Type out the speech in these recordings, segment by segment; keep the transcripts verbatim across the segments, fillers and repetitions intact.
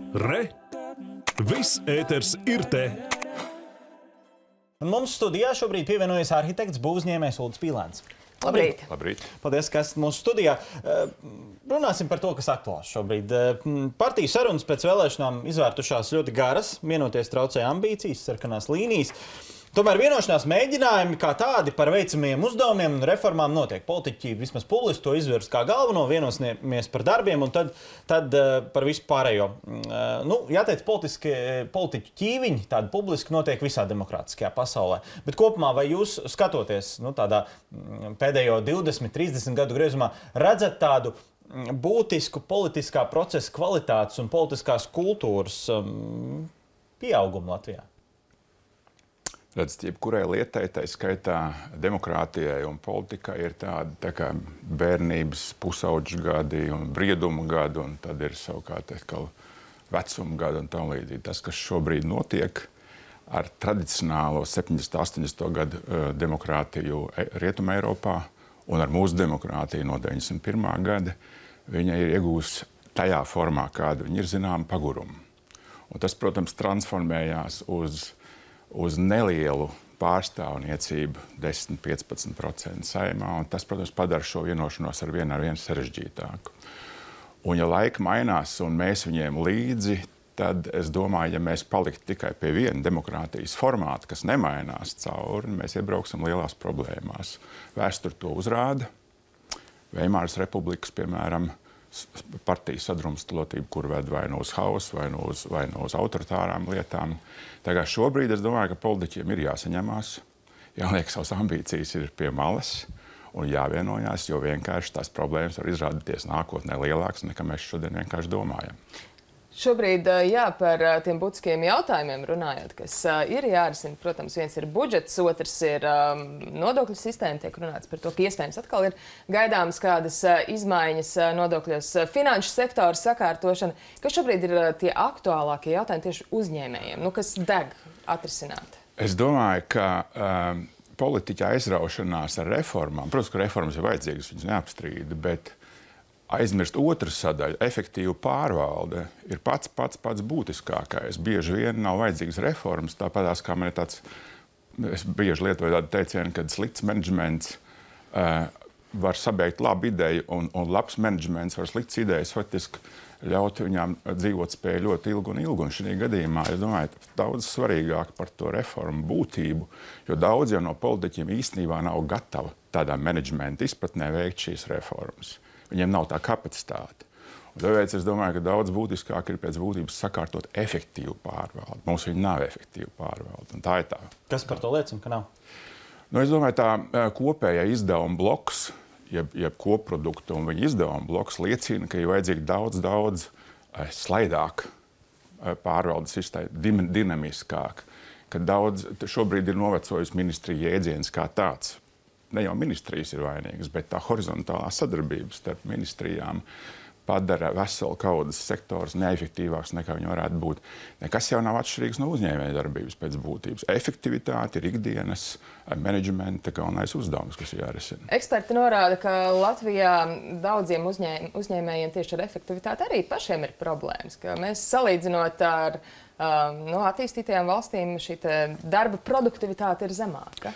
Re! Viss ēters ir te! Un mums studijā šobrīd pievienojas arhitekts, būvniecības Ulris Pīlēns. Labrīt. Labrīt. Paldies, ka esat mūsu studijā. Runāsim par to, kas aktuāls šobrīd. Partiju sarunas pēc vēlēšanām izvērtušās ļoti garas, vienoties traucēja ambīcijas, sarkanās līnijas. Tomēr vienošanās mēģinājumi kā tādi par veicamiem uzdevumiem un reformām notiek. Politiķi vismaz publiski to izvirs kā galveno, vienosimies par darbiem un tad, tad par visu pārējo. Nu, jāteic, politiķu ķīviņi tādi publiski notiek visā demokrātiskajā pasaulē. Bet kopumā, vai jūs skatoties nu, tādā pēdējo divdesmit, trīsdesmit gadu griezumā, redzat tādu būtisku politiskā procesa kvalitātes un politiskās kultūras um, pieaugumu Latvijā? Redzat, jebkurai lietai, tā skaitā demokrātijai un politikai, ir tādi tā kā bērnības pusauģu gadi un briedumu gadi, un tad ir savukārt vecuma gadi un tam līdzīgi. Tas, kas šobrīd notiek ar tradicionālo septiņdesmit, astoņdesmit gadu uh, demokrātiju Rietumē Eiropā un ar mūsu demokrātiju no deviņdesmit pirmā gada, viņa ir iegūst tajā formā, kāda viņa ir zināma pagurumu. Un tas, protams, transformējās uz uz nelielu pārstāvniecību desmit līdz piecpadsmit procenti saimā, un tas, protams, padara šo vienošanos ar vienu ar vienu sarežģītāku. Un ja laika mainās un mēs viņiem līdzi, tad es domāju, ja mēs paliktu tikai pie viena demokrātijas formāta, kas nemainās cauri, mēs iebrauksim lielās problēmās. Vēsture to uzrāda. Veimāras republikas, piemēram, partiju sadrumstalotību, kur ved vai no uz hausu, vai no uz, vai no uz autoritārām lietām. Tagad šobrīd es domāju, ka politiķiem ir jāsaņemās, jāliek savas ambīcijas ir pie malas un jāvienojās, jo vienkārši tās problēmas var izrādīties nākotnē lielākas, nekā mēs šodien vienkārši domājam. Šobrīd, jā, par tiem būtiskiem jautājumiem runājot, kas ir jārisina. Protams, viens ir budžets, otrs ir um, nodokļu sistēma. Tiek runāts par to, ka iespējams atkal ir gaidāmas kādas izmaiņas nodokļos, finanšu sektora sakārtošana. Kas šobrīd ir tie aktuālākie jautājumi tieši uzņēmējiem, nu, kas deg atrisināt? Es domāju, ka um, politiķa aizraušanās ar reformām, protams, ka reformas ir vajadzīgas, viņas neapstrīda, bet aizmirst otru sadaļu, efektīvu pārvalde, ir pats, pats, pats būtiskākais. Bieži vien nav vajadzīgas reformas, tāpatās kā man ir tāds, es bieži lietoju tādu teicienu, kad slikts menedžments uh, var sabeigt labu ideju, un, un labs menedžments var slikts idejas faktiski ļaut viņām dzīvot spēju ļoti ilgu un ilgu. Un šī gadījumā, es domāju, daudz svarīgāk par to reformu būtību, jo daudz jau no politiķiem īstenībā nav gatavi tādā menedžmenta izpratnē veikt šīs reformas. Viņiem nav tā kapacitāte. Un tāpēc es domāju, ka daudz būtiskāk ir pēc būtības sakārtot efektīvu pārvaldi. Mums viņa nav efektīva pārvalde, un tā ir tā. Kas par to liecina, ka nav? Nu, es domāju, tā kopējā izdevuma bloks, jeb, jeb koproduktu un viņa izdevuma bloks liecina, ka ir vajadzīgi daudz, daudz slaidāk pārvaldes sistēma, dinamiskāk, ka daudz, šobrīd ir novecojis ministrija jēdziens kā tāds. Ne jau ministrijas ir vainīgas, bet tā horizontālā sadarbība starp ministrijām padara veselu kaudzes sektors neefektīvāks, nekā viņi varētu būt. Nekas jau nav atšķirīgs no uzņēmēja darbības pēc būtības. Efektivitāte ir ikdienas menedžmenta galvenais uzdevums, kas ir jārisina. Eksperti norāda, ka Latvijā daudziem uzņēm, uzņēmējiem tieši ar efektivitāti arī pašiem ir problēmas. Ka mēs salīdzinot ar um, no attīstītajām valstīm, šī darba produktivitāte ir zemāka.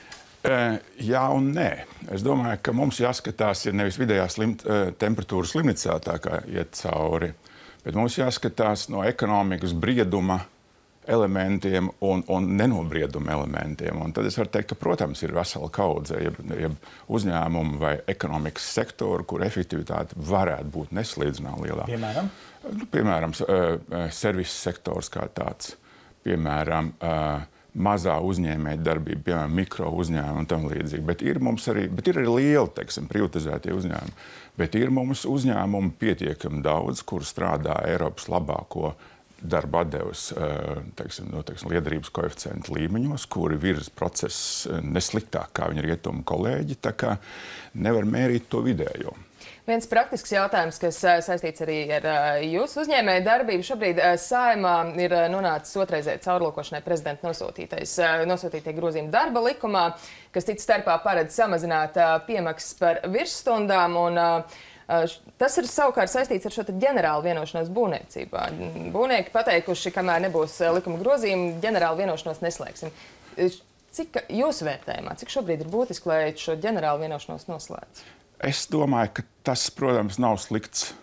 Jā un nē. Es domāju, ka mums jāskatās ir nevis vidējā slim, temperatūras slimnīcā tā kā iet cauri, bet mums jāskatās no ekonomikas brieduma elementiem un, un nenobrieduma elementiem. Un tad es varu teikt, ka, protams, ir vesela kaudze, jeb, jeb uzņēmumu vai ekonomikas sektoru, kur efektivitāte varētu būt nesalīdzināmi lielā. Piemēram? Nu, piemēram, servises sektors kā tāds, piemēram, mazā uzņēmēja darbība, piemēram, mikro uzņēmumi un tam līdzīgi. Bet ir mums arī, bet ir arī lieli, teiksim, privatizētie uzņēmumi. Bet ir mums uzņēmumi pietiekami daudz, kur strādā Eiropas labāko darba atdeves, teiksim, no, teiksim, liederības koeficientu līmeņos, kuri virz process nesliktāk kā viņa rietumu kolēģi, tā kā nevar mērīt to vidējo. Viens praktisks jautājums, kas saistīts arī ar jūsu uzņēmēju darbību. Šobrīd Saeimā ir nonācis otrreizēji caurlūkošanai prezidenta nosūtītais, nosūtītie grozījumi darba likumā, kas cits starpā paredz samazināt piemaksas par virsstundām un Tas ir savukārt saistīts ar šo ģenerālu vienošanos būvniecībā. Būvnieki pateikuši, kamēr nebūs likuma grozījumi, ģenerālu vienošanos neslēgsim. Cik jūsu vērtējumā, cik šobrīd ir būtiski, lai šo ģenerālu vienošanos noslēdz? Es domāju, ka tas, protams, nav slikts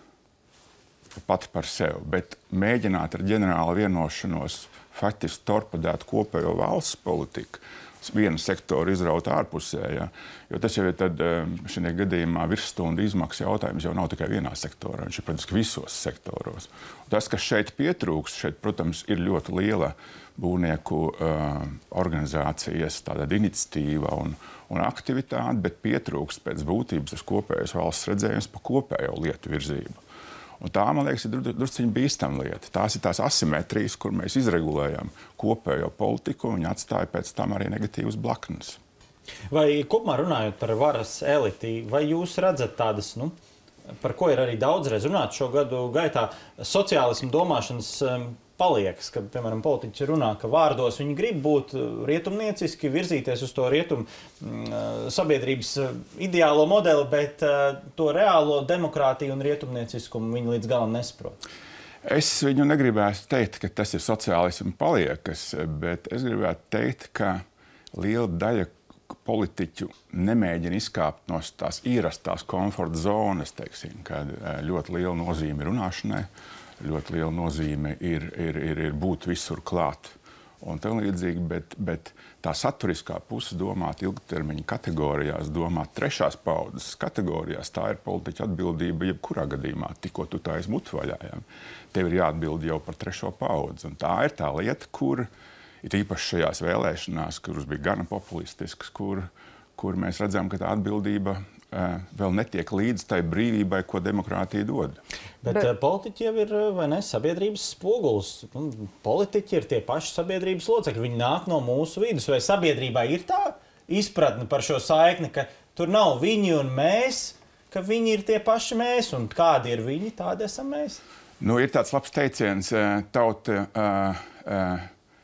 pati par sevi, bet mēģināt ar ģenerālu vienošanos faktiski torpedēt kopējo valsts politiku, vienu sektoru izraut ārpusē, ja? Jo tas jau ir tad, šajā gadījumā virsstundu izmaksu jautājums jau nav tikai vienā sektorā, viņš ir praktiski visos sektoros. Un tas, kas šeit pietrūks, šeit, protams, ir ļoti liela būvnieku uh, organizācijas tāda iniciatīva un, un aktivitāte, bet pietrūks pēc būtības tas kopējais valsts redzējums pa kopējo lietu virzību. Un tā, man liekas, ir drusciņi bīstama lieta. Tās ir tās asimetrijas, kur mēs izregulējam kopējo politiku, un viņi atstāja pēc tam arī negatīvas blaknes. Vai kopumā runājot par varas eliti, vai jūs redzat tādas, nu, par ko ir arī daudzreiz runāt šo gadu gaitā, sociālismu domāšanas um, paliekas, ka, piemēram, politiķi runā, ka vārdos viņi grib būt rietumnieciski, virzīties uz to rietumu mm, sabiedrības ideālo modeli, bet uh, to reālo demokrātiju un rietumnieciskumu viņi līdz galam nesaprot. Es viņu negribētu teikt, ka tas ir sociālismu paliekas, bet es gribētu teikt, ka liela daļa politiķu nemēģina izkāpt no tās ierastās komforta zonas, teiksim, kad ļoti liela nozīme runāšanai, ļoti liela nozīme ir, ir, ir, ir būt visur klāt un tam līdzīgi, bet, bet tā saturiskā puse domāt ilgtermiņa kategorijās, domāt trešās paudzes kategorijās, tā ir politiķa atbildība jebkurā gadījumā, tikko tu tā esi mutu vaļā. Ja? Tev ir jāatbild jau par trešo paudzi, un tā ir tā lieta, kur ir īpaši šajās vēlēšanās, kuras bija gana populistiskas, kur, kur mēs redzam, ka tā atbildība uh, vēl netiek līdz tai brīvībai, ko demokrātija dod. Bet, Bet politiķi jau ir, vai ne, sabiedrības spogulis. Politiķi ir tie paši sabiedrības locekļi. Viņi nāk no mūsu vidus. Vai sabiedrībai ir tā izpratne par šo saikni, ka tur nav viņi un mēs, ka viņi ir tie paši mēs, un kādi ir viņi, tādi esam mēs? Nu, ir tāds labs teiciens, tauta uh, uh,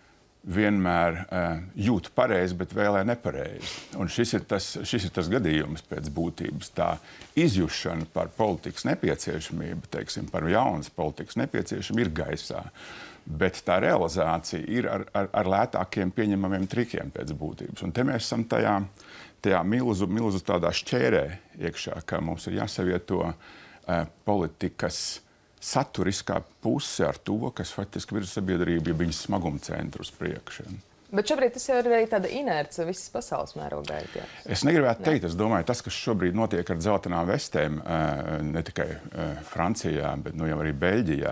vienmēr uh, jūt pareizi, bet vēlē nepareizi. Un šis ir, tas, šis ir tas gadījums pēc būtības. Tā izjušana par politikas nepieciešamību, teiksim, par jaunas politikas nepieciešamību ir gaisā. Bet tā realizācija ir ar, ar, ar lētākiem pieņemamiem trikiem pēc būtības. Un te mēs esam tajā, tajā milzu, milzu tādā šķērē iekšā, ka mums ir jāsavieto uh, politikas saturiskā puse ar to, kas faktiski virza sabiedrību, ja viņas smaguma centru uz priekšu. Bet šobrīd tas jau ir arī tāda inerce visas pasaules mērogā. Es negribētu teikt, es domāju, tas, kas šobrīd notiek ar dzeltenām vestēm, ne tikai Francijā, bet nu jau arī Beļģijā,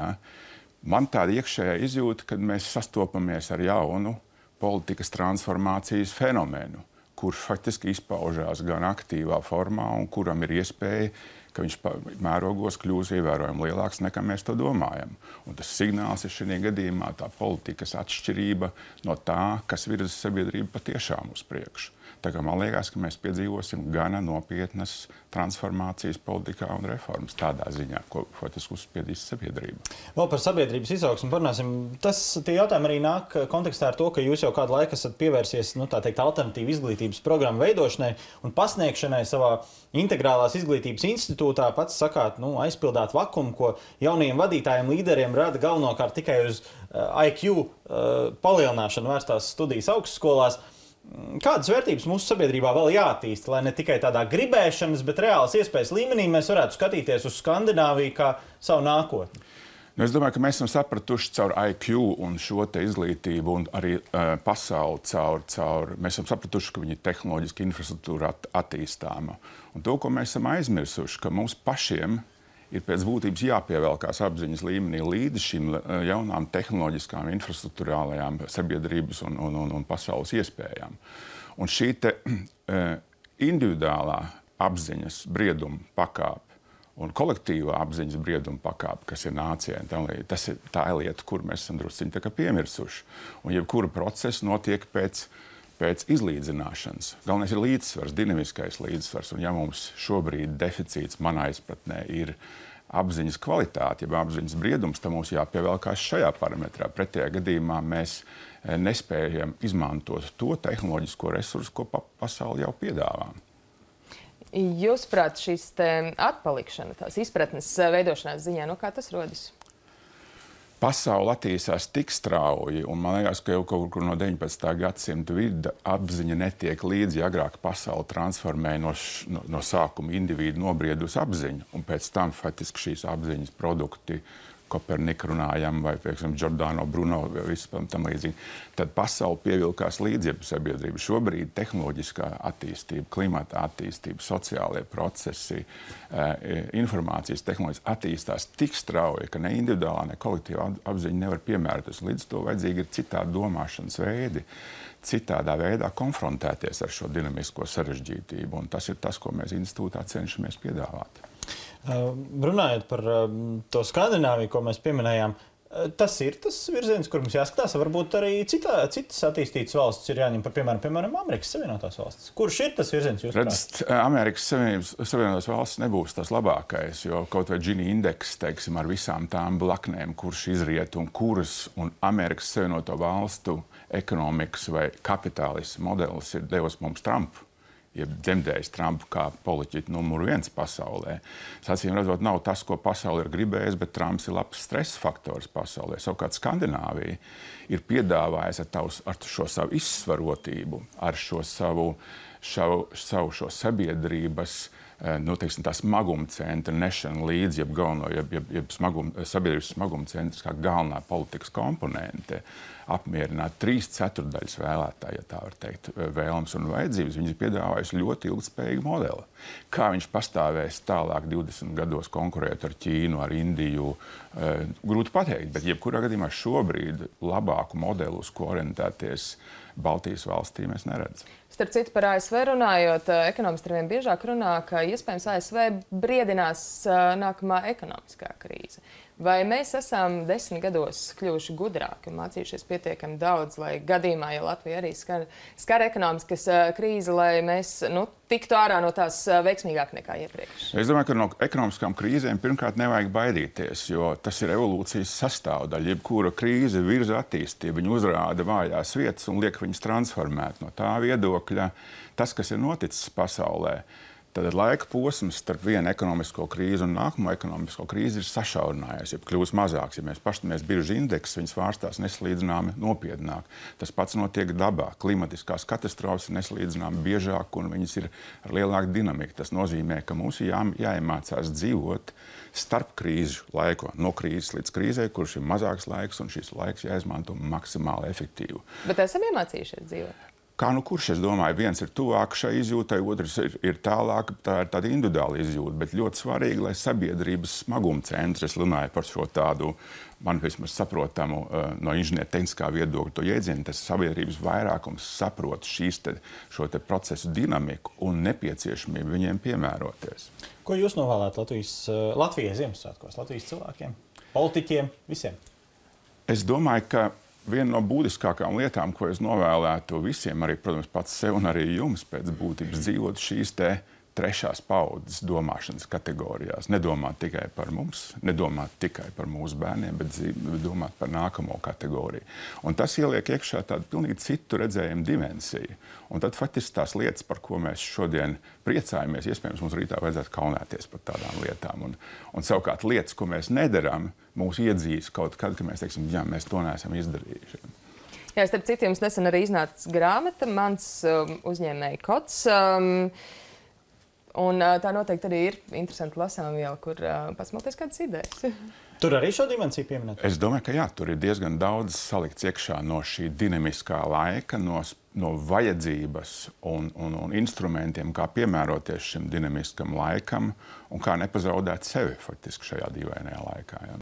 man tāda iekšējā izjūta, kad mēs sastopamies ar jaunu politikas transformācijas fenomenu, kurš faktiski izpaužās gan aktīvā formā un kuram ir iespēja, ka viņš mērogos kļūs ievērojami lielāks nekā mēs to domājam. Un tas signāls ir šajā gadījumā tā politikas atšķirība no tā, kas virza sabiedrību patiešām uz priekšu. Tā kā man liekas, ka mēs piedzīvosim gana nopietnas transformācijas politikā un reformas tādā ziņā, ko faktiski uzspiedīs sabiedrība. Vēl par sabiedrības izaugsmu parunāsim. Tas, tie jautājumi arī nāk kontekstā ar to, ka jūs jau kādu laiku esat pievērsies, nu, tā teikt, alternatīvu izglītības programmu veidošanai un pasniegšanai savā integrālās izglītības institūtā. Pats sakāt, nu, aizpildāt vakumu, ko jaunajiem vadītājiem, līderiem rada galvenokārt tikai uz uh, I Q uh, palielināšanu vērstās studijas augstskolās. Kādas vērtības mūsu sabiedrībā vēl jāattīsta, lai ne tikai tādā gribēšanas, bet reālas iespējas līmenī mēs varētu skatīties uz Skandināviju kā savu nākotni? Nu, es domāju, ka mēs esam sapratuši caur I Q un šo te izglītību un arī uh, pasauli caur, caur. Mēs esam sapratuši, ka viņi ir tehnoloģiski infrastruktūra at, attīstāma. Un to, ko mēs esam aizmirsuši, ka mums pašiem ir pēc būtības jāpievelkās apziņas līmenī līdz šīm jaunām tehnoloģiskām, infrastruktūrālajām sabiedrības un, un, un, un pasaules iespējām. Un šī te uh, individuālā apziņas brieduma pakāpe un kolektīvā apziņas brieduma pakāpe, kas ir nācijai, tas ir tā lieta, kur mēs esam drusciņi tā kā piemirsuši. Un jebkura procesa notiek pēc, pēc izlīdzināšanas. Galvenais ir līdzsvars, dinamiskais līdzsvars. Un ja mums šobrīd deficīts manā izpratnē ir apziņas kvalitāte, ja apziņas briedums, tad mums jāpievelkās šajā parametrā. Pretējā gadījumā mēs nespējam izmantot to tehnoloģisko resursu, ko pa pasauli jau piedāvā. Jūsuprāt, šīs te atpalikšana, tās izpratnes veidošanās ziņā, no kā tas rodas? Pasaule attīstās tik strauji, un man liekas, ka jau kaut kur no deviņpadsmitā gadsimta vidū apziņa netiek līdzi. Agrāk pasaule transformēja no, š, no, no sākuma individu nobriedus apziņu, un pēc tam faktiski šīs apziņas produkti, Kopernika runājam, vai, piemēram, Giordano Bruno, vai vispār tam līdzīgi. Tad pasaule pievilkās līdzi sabiedrību. Šobrīd tehnoloģiskā attīstība, klimata attīstība, sociālie procesi, informācijas tehnoloģijas attīstās tik strauji, ka ne individuālā, ne kolektīvā apziņa nevar piemēroties. Līdz to vajadzīgi ir citādi domāšanas veidi, citādā veidā konfrontēties ar šo dinamisko sarežģītību. Un tas ir tas, ko mēs institūtā cenšamies piedāvāt. Uh, runājot par uh, to Skandināviju, ko mēs pieminējām, uh, tas ir tas virziens, kur mums jāskatās. Varbūt arī citā, citas attīstītas valstis ir jāņem par piemēram, piemēram Amerikas Savienotās valstis. Kurš ir tas virziens jūs redzat? Amerikas Savienotās valstis nebūs tas labākais, jo kaut vai Gini indeks, teiksim, ar visām tām blaknēm, kurš izriet un kuras, un Amerikas Savienoto valstu ekonomikas vai kapitālisma modelis ir devis mums Trumpu. Ja dzemdējis Trumpu kā politiķi numuru viens pasaulē. Acīm redzot, nav tas, ko pasaule ir gribējusi, bet Trumps ir labs stresa faktors pasaulē. Savukārt Skandināvija ir piedāvājusi ar, tavs, ar šo savu izsvarotību, ar šo savu, šo, savu šo sabiedrības, nu, teiksim, tā smaguma centra nešana līdzi, jeb galveno, jeb, jeb, jeb smaguma, sabiedrības smaguma centrs kā galvenā politikas komponente, apmierināt trīs ceturdaļas vēlētāji, ja tā var teikt, vēlmes un vajadzības. Viņi ir piedāvājuši ļoti ilgspējīgu modeli. Kā viņš pastāvēs tālāk divdesmit gados konkurēt ar Ķīnu, ar Indiju, e, grūti pateikt, bet jebkurā gadījumā šobrīd labāku modeli, uz ko orientēties Baltijas valstī, mēs neredzam. Starp citu, par A S V runājot, ekonomisti arvien biežāk runā, ka iespējams A S V briedinās nākamā ekonomiskā krīze. Vai mēs esam desmit gados kļuvuši gudrāki un mācījušies pietiekami daudz, lai gadījumā, ja Latvija arī skar, skar ekonomiskas krīze, lai mēs nu, tiktu ārā no tās veiksmīgāk nekā iepriekš? Es domāju, ka no ekonomiskām krīzēm pirmkārt nevajag baidīties, jo tas ir evolūcijas sastāvdaļa. Jebkura krīze virza attīstību, viņa uzrāda vājās vietas un liek viņas transformēt. No tā viedokļa tas, kas ir noticis pasaulē, tad laika posms starp vienu ekonomisko krīzi un nākamo ekonomisko krīzi ir sašaurinājies, ja kļūst mazāks. Ja mēs paskatāmies biržu indeksus, viņas vārstās nesalīdzināmi nopietnāk. Tas pats notiek dabā. Klimatiskās katastrofas ir nesalīdzināmi biežāk un viņas ir ar lielāku dinamiku. Tas nozīmē, ka mums ir jā, jāiemācās dzīvot starp krīžu laiku, no krīzes līdz krīzē, kurš ir mazāks laiks, un šis laiks jāizmanto maksimāli efektīvi. Bet esam iemācījušies dzīvot? Kā nu kurš, es domāju, viens ir tuvāk šai izjūtai, otrs ir, ir tālāk, tā ir tāda individuāla izjūta, bet ļoti svarīgi, lai sabiedrības smaguma centrs, es runāju par šo tādu, man vismaz saprotamu no inženieru tehniskā viedokļa to jēdzienu, tas sabiedrības vairākums saprot šīs te, šo te procesu dinamiku un nepieciešamību viņiem piemēroties. Ko jūs novēlētu Latvijas, Latvijai Ziemassvētkos, Latvijas cilvēkiem, politiķiem, visiem? Es domāju, ka viena no būtiskākām lietām, ko es novēlētu visiem, arī, protams, pats sev un arī jums pēc būtības dzīvot šīs te trešās paudzes domāšanas kategorijās. Nedomāt tikai par mums, nedomāt tikai par mūsu bērniem, bet domāt par nākamo kategoriju. Un tas ieliek iekšā tādu pilnīgi citu redzējumu dimensiju. Un tad faktiski tās lietas, par ko mēs šodien priecājamies, iespējams, mums rītā vajadzētu kaunēties par tādām lietām. Un, un savukārt lietas, ko mēs nedaram, mūs iedzīs kaut kad, ka mēs teiksim, jā, mēs to neesam izdarījuši. Jā, starp citu, jums nesen arī iznāca grāmata, mans um, uzņēmēja kods. Um, Un tā noteikti arī ir interesanti lasām viela, kur uh, pasmalties kādas idejas. Tur arī šo dimensiju pieminēt? Es domāju, ka jā, tur ir diezgan daudz salikts iekšā no šī dinamiskā laika, no, no vajadzības un, un, un instrumentiem, kā piemēroties šim dinamiskam laikam un kā nepazaudēt sevi faktiski šajā dīvainajā laikā. Jā.